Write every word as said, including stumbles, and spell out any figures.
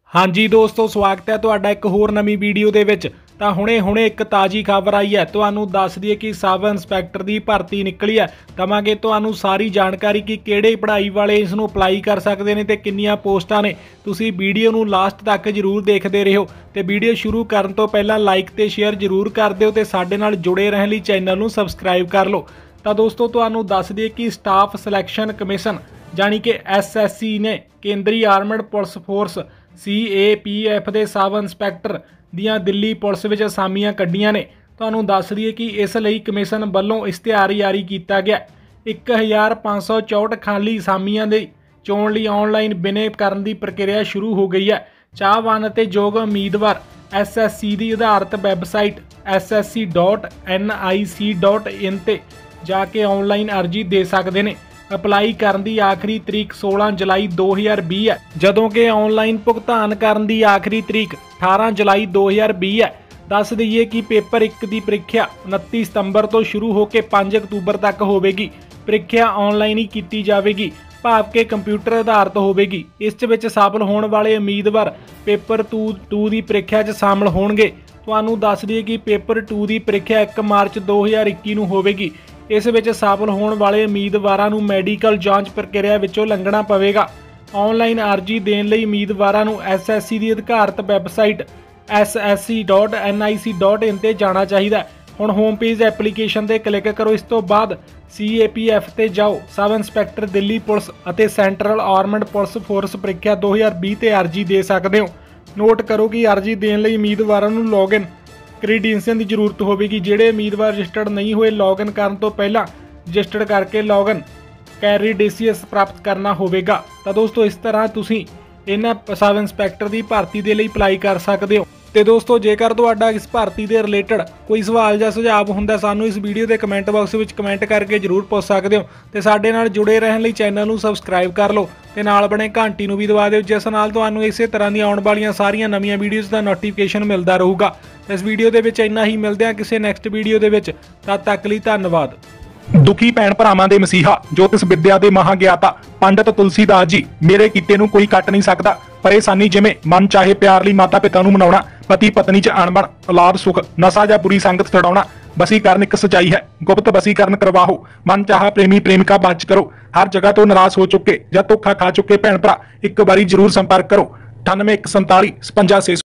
हाँ जी दोस्तों, स्वागत है तुहाडा एक होर नवीं वीडियो दे विच। तां हुणे हुणे एक ताज़ी खबर आई है, तुहानूं दस दईए कि सब इंस्पैक्टर की भर्ती निकली है। दवांगे तुहानूं सारी जानकारी कि किहड़े पढ़ाई वाले इस नूं अपलाई कर सकते हैं ते किन्नियां पोस्टां ने। तुसीं वीडियो नूं लास्ट तक जरूर देखते रहियो ते वीडियो शुरू करन तो पहलां लाइक ते शेयर जरूर कर दिओ ते साडे नाल जुड़े रहण लई चैनल नूं सबसक्राइब कर लो। तां दोस्तों तुहानूं दस दईए कि स्टाफ सिलैक्शन कमीशन जानी कि एस एस सी ने केंद्री armed police force C A P F के सब इंस्पैक्टर दियां दिल्ली पुलिस विच असामियां कड्डियां ने। तुहानूं दस दईए कि इस लई कमीशन वल्लों इश्तिहार जारी किया गया। एक हज़ार पाँच सौ चौंठ खाली असामियां दी चोण लई ऑनलाइन बिने करन दी प्रक्रिया शुरू हो गई है। चाहवान ते योग उम्मीदवार एस एस सी की आधारित website S S C dot N I C dot in ते जाके ऑनलाइन अर्जी दे सकते हैं। अपलाई करन दी आखिरी तरीक सोलह जुलाई दो हज़ार भी है, जदों कि ऑनलाइन भुगतान करन दी आखिरी तरीक अठारह जुलाई दो हज़ार भी है। दस दईए कि पेपर एक की प्रीख्या उनतीस सितंबर तो शुरू होकर पाँच अक्तूबर तक होगी। प्रीख्या ऑनलाइन ही की जाएगी, भाव के कंप्यूटर आधारित होगी। इस विच सफल होने वाले उम्मीदवार पेपर टू टू की प्रीख्या च शामिल होणगे। तुहानूं दस दईए कि पेपर टू की प्रीख्या एक मार्च दो हज़ार इक्की नूं होगी। इस विच सफल होने वाले उम्मीदवारों को मैडिकल जांच प्रक्रिया विचों लंघना पवेगा। ऑनलाइन अर्जी देने लई उम्मीदवारों को एस एस सी की अधिकारत website S S C dot N I C dot in ते जाना चाहिए। हुण होम पेज एप्लीकेशन ते क्लिक करो। इस तो बाद सी ए पी एफ ते जाओ। सब इंस्पैक्टर दिल्ली पुलिस अते सेंट्रल आर्मड पुलिस फोर्स प्रीख्या दो हज़ार भी ते अर्जी दे सकते हो। नोट करो कि अर्जी देने लई उम्मीदवारों को लॉगिन क्रीडेंशियल की जरूरत होगी। जिहड़े उम्मीदवार रजिस्टर्ड नहीं हुए लॉगिन करने तो पहला रजिस्टर्ड करके लॉगिन क्रीडेंशियल्स प्राप्त करना होगा। तो दोस्तों इस तरह तुसीं इन्हां सब इंस्पैक्टर की भर्ती के लिए अप्लाई कर सकते हो। तो दोस्तों जेकर तुहाडा इस भर्ती के रिलेटेड कोई सवाल या सुझाव हुंदा सानूं इस वीडियो के कमेंट बॉक्स में कमेंट करके जरूर पुछ सकते हो। तो साडे नाल जुड़े रहण लई चैनल नूं सबसक्राइब कर लो ते नाल बने घंटी नूं भी दबा दिओ, जिस नाल तुहानूं इसे तरह दी आउण वालीआं सारीआं नवीआं वीडियोज़ दा नोटिफिकेशन मिलदा रहूगा। इस वीडियो के विच इन्ना ही, मिलदे हां किसी नैक्सट वीडियो के विच। तद तक लई धन्नवाद। दुखी भैन भरावां दे मसीहा ज्योतिष विद्या दे महागियाता पंडित तुलसीदास जी, मेरे कीते नूं कोई कट नहीं सकदा। परेशानी जिवें मन चाहे प्यार लई माता पिता नूं मनाउणा, पति पत्नी च अणबण, औलाद सुख, नशा जां बुरी संगत छडाउणा, वसीकरण एक सच्चाई है। गुप्त वसीकरण करवाओ, मन चाहा प्रेमी प्रेमिका बाच करो। हर जगह तो नाराज हो चुके या धोखा खा चुके भैन भरा एक बारी जरूर संपर्क करो। अठानवे एक संताली छप्पन छे